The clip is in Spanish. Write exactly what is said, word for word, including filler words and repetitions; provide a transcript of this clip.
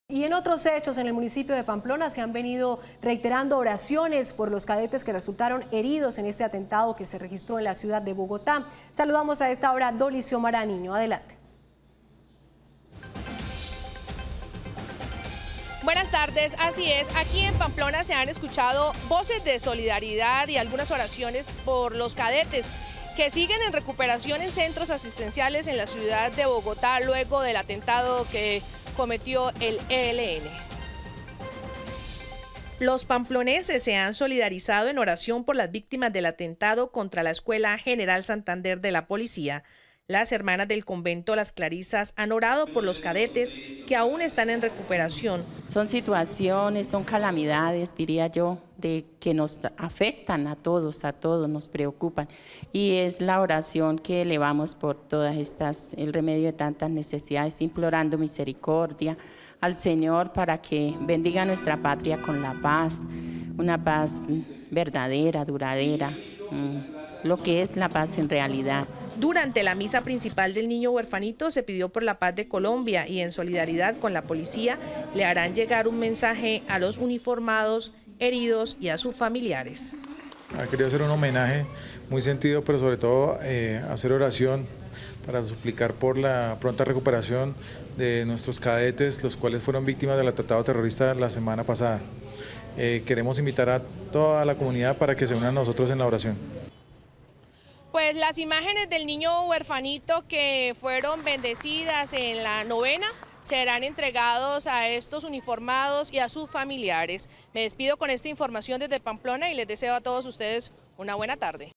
Y en otros hechos, en el municipio de Pamplona se han venido reiterando oraciones por los cadetes que resultaron heridos en este atentado que se registró en la ciudad de Bogotá. Saludamos a esta hora a Dolly Xiomara Niño. Adelante. Buenas tardes, así es, aquí en Pamplona se han escuchado voces de solidaridad y algunas oraciones por los cadetes que siguen en recuperación en centros asistenciales en la ciudad de Bogotá luego del atentado que cometió el E L N. Los pamploneses se han solidarizado en oración por las víctimas del atentado contra la Escuela General Santander de la Policía. Las hermanas del convento Las Clarisas han orado por los cadetes que aún están en recuperación. Son situaciones, son calamidades, diría yo, de que nos afectan a todos, a todos nos preocupan. Y es la oración que elevamos por todas estas, el remedio de tantas necesidades, implorando misericordia al Señor para que bendiga nuestra patria con la paz, una paz verdadera, duradera, lo que es la paz en realidad. Durante la misa principal del niño huerfanito se pidió por la paz de Colombia y en solidaridad con la policía le harán llegar un mensaje a los uniformados, heridos y a sus familiares. Ha querido hacer un homenaje muy sentido, pero sobre todo eh, hacer oración para suplicar por la pronta recuperación de nuestros cadetes, los cuales fueron víctimas del atentado terrorista la semana pasada. Eh, queremos invitar a toda la comunidad para que se unan a nosotros en la oración. Pues las imágenes del niño huerfanito que fueron bendecidas en la novena serán entregados a estos uniformados y a sus familiares. Me despido con esta información desde Pamplona y les deseo a todos ustedes una buena tarde.